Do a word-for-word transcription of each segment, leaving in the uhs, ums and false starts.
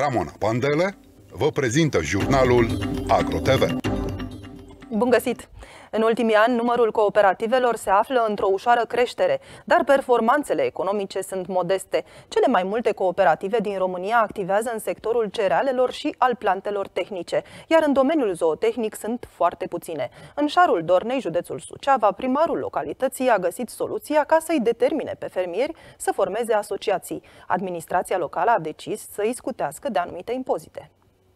Ramona Pandele vă prezintă jurnalul AgroTV. Bun găsit! În ultimii ani, numărul cooperativelor se află într-o ușoară creștere, dar performanțele economice sunt modeste. Cele mai multe cooperative din România activează în sectorul cerealelor și al plantelor tehnice, iar în domeniul zootehnic sunt foarte puține. În Șarul Dornei, județul Suceava, primarul localității a găsit soluția ca să-i determine pe fermieri să formeze asociații. Administrația locală a decis să-i scutească de anumite impozite.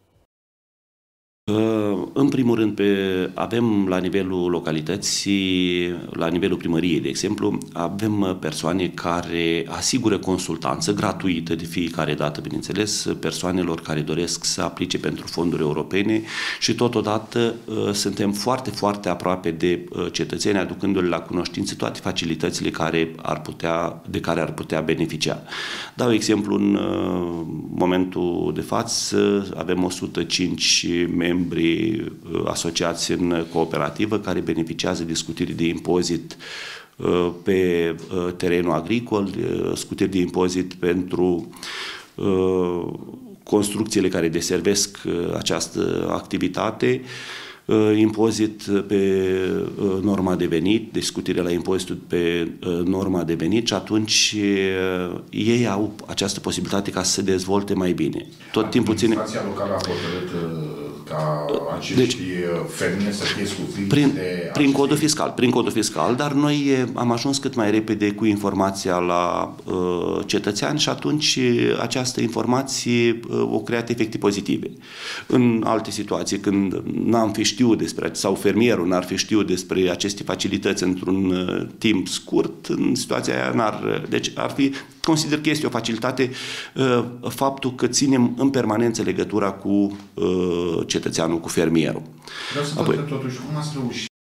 În primul rând, pe, avem la nivelul localității, la nivelul primăriei, de exemplu, avem persoane care asigură consultanță gratuită de fiecare dată, bineînțeles, persoanelor care doresc să aplice pentru fonduri europene și totodată suntem foarte, foarte aproape de cetățeni, aducându-le la cunoștință toate facilitățile care ar putea, de care ar putea beneficia. Dau exemplu, în momentul de față avem o sută cinci membri membri asociați în cooperativă care beneficiază de scutiri de impozit pe terenul agricol, scutiri de impozit pentru construcțiile care deservesc această activitate, impozit pe norma de venit, deci scutire la impozitul pe norma de venit și atunci ei au această posibilitate ca să se dezvolte mai bine. Tot timpul ține... Administrația locală a hotărât ca acești deci, fermieri să fie scutiți prin, de prin codul fiscal, prin codul fiscal, dar noi am ajuns cât mai repede cu informația la uh, cetățean și atunci această informație uh, o creat efecte pozitive. În alte situații, când n-am fi știut despre, sau fermierul n-ar fi știut despre aceste facilități într-un uh, timp scurt, în situația aia n-ar... Deci ar fi, consider că este o facilitate uh, faptul că ținem în permanență legătura cu uh, cetățeanul, cu fermierul. Vreau să vă întreb totuși, cum ați reușit